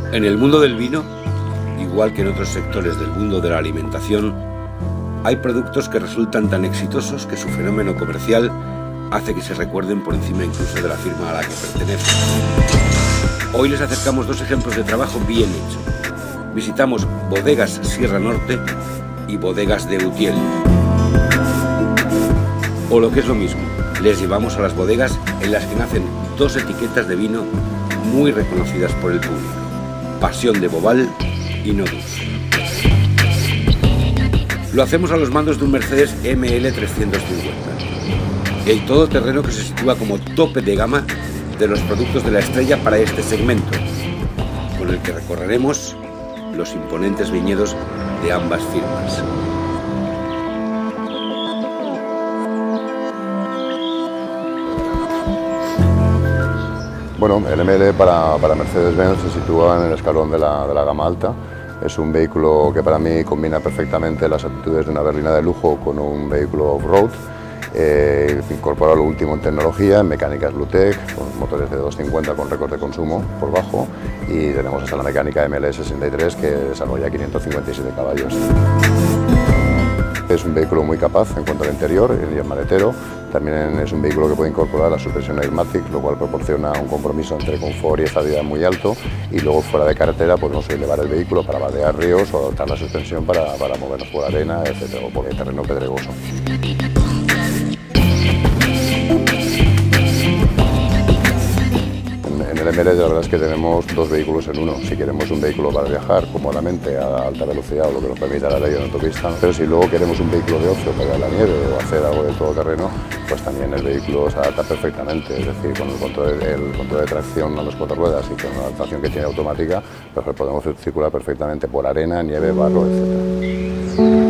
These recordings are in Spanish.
En el mundo del vino, igual que en otros sectores del mundo de la alimentación, hay productos que resultan tan exitosos que su fenómeno comercial hace que se recuerden por encima incluso de la firma a la que pertenecen. Hoy les acercamos dos ejemplos de trabajo bien hecho. Visitamos Bodegas Sierra Norte y Bodegas de Utiel. O lo que es lo mismo, les llevamos a las bodegas en las que nacen dos etiquetas de vino muy reconocidas por el público: Pasión de Bobal y Nodus. Lo hacemos a los mandos de un Mercedes ML350, el todoterreno que se sitúa como tope de gama de los productos de la estrella para este segmento, con el que recorreremos los imponentes viñedos de ambas firmas. Bueno, el ML para Mercedes-Benz se sitúa en el escalón de la gama alta. Es un vehículo que para mí combina perfectamente las aptitudes de una berlina de lujo con un vehículo off-road. Incorpora lo último en tecnología, en mecánicas Bluetech, con motores de 250 con récord de consumo por bajo, y tenemos hasta la mecánica ML63 que desarrolla 557 caballos. Es un vehículo muy capaz en cuanto al interior y el maletero. También es un vehículo que puede incorporar la suspensión Airmatic, lo cual proporciona un compromiso entre confort y estabilidad muy alto, y luego fuera de carretera podemos elevar el vehículo para vadear ríos o adoptar la suspensión para movernos por arena, etcétera, o por el terreno pedregoso. En el ML la verdad es que tenemos dos vehículos en uno. Si queremos un vehículo para viajar cómodamente a alta velocidad o lo que nos permita la ley de autopista, pero si luego queremos un vehículo de ocio para ir a la nieve o hacer algo de todoterreno, pues también el vehículo se adapta perfectamente, es decir, con el control de tracción a las cuatro ruedas y con la adaptación que tiene automática, pues podemos circular perfectamente por arena, nieve, barro, etcétera.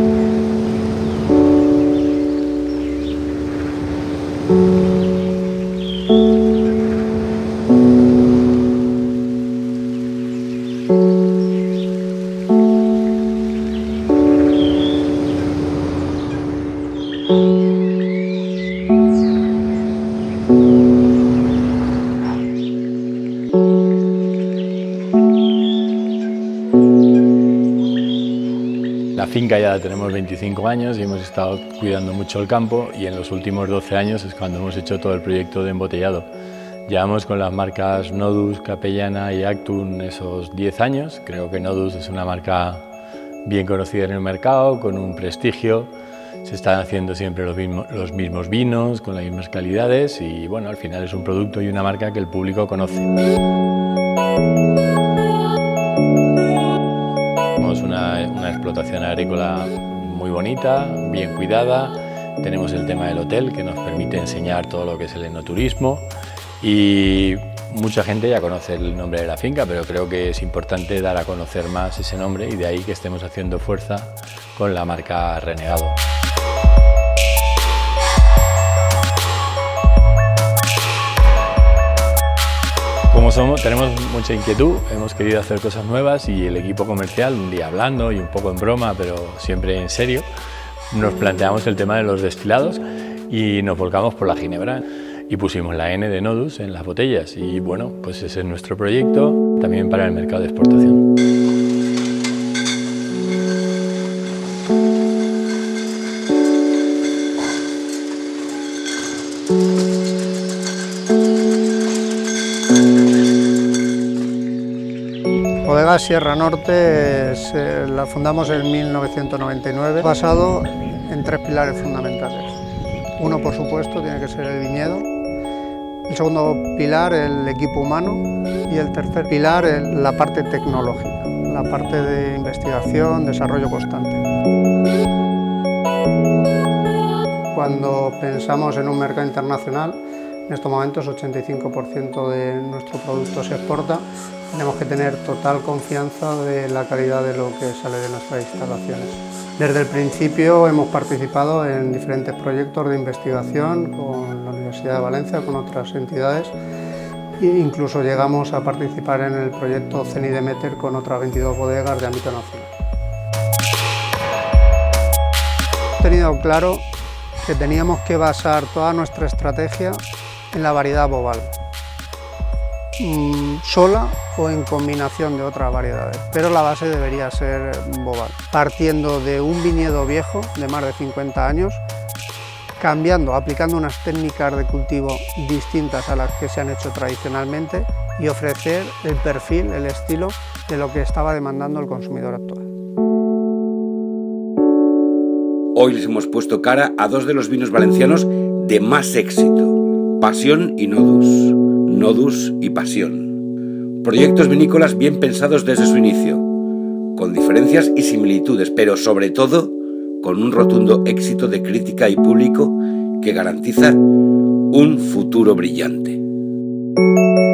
La finca ya tenemos 25 años y hemos estado cuidando mucho el campo, y en los últimos 12 años es cuando hemos hecho todo el proyecto de embotellado. Llevamos con las marcas Nodus, Capellana y Actun esos 10 años. Creo que Nodus es una marca bien conocida en el mercado, con un prestigio. Se están haciendo siempre los mismos vinos, con las mismas calidades, y bueno, al final es un producto y una marca que el público conoce. Tenemos una explotación agrícola muy bonita, bien cuidada. Tenemos el tema del hotel, que nos permite enseñar todo lo que es el enoturismo, y mucha gente ya conoce el nombre de la finca, pero creo que es importante dar a conocer más ese nombre, y de ahí que estemos haciendo fuerza con la marca Renegado. Como tenemos mucha inquietud, hemos querido hacer cosas nuevas, y el equipo comercial, un día hablando y un poco en broma, pero siempre en serio, nos planteamos el tema de los destilados y nos volcamos por la ginebra y pusimos la N de Nodus en las botellas, y bueno, pues ese es nuestro proyecto también para el mercado de exportación. Bodegas Sierra Norte la fundamos en 1999, basado en tres pilares fundamentales. Uno, por supuesto, tiene que ser el viñedo. El segundo pilar, el equipo humano. Y el tercer pilar, la parte tecnológica, la parte de investigación, desarrollo constante. Cuando pensamos en un mercado internacional, en estos momentos 85% de nuestro producto se exporta. Tenemos que tener total confianza de la calidad de lo que sale de nuestras instalaciones. Desde el principio hemos participado en diferentes proyectos de investigación con la Universidad de Valencia, con otras entidades, e incluso llegamos a participar en el proyecto CENI-Demeter con otras 22 bodegas de ámbito nacional. Hemos tenido claro que teníamos que basar toda nuestra estrategia en la variedad Bobal. sola o en combinación de otras variedades, pero la base debería ser Boval, partiendo de un viñedo viejo de más de 50 años, aplicando unas técnicas de cultivo distintas a las que se han hecho tradicionalmente y ofrecer el perfil, el estilo de lo que estaba demandando el consumidor actual. Hoy les hemos puesto cara a dos de los vinos valencianos de más éxito, Pasión y Nodus, Nodus y Pasión. Proyectos vinícolas bien pensados desde su inicio, con diferencias y similitudes, pero sobre todo con un rotundo éxito de crítica y público que garantiza un futuro brillante.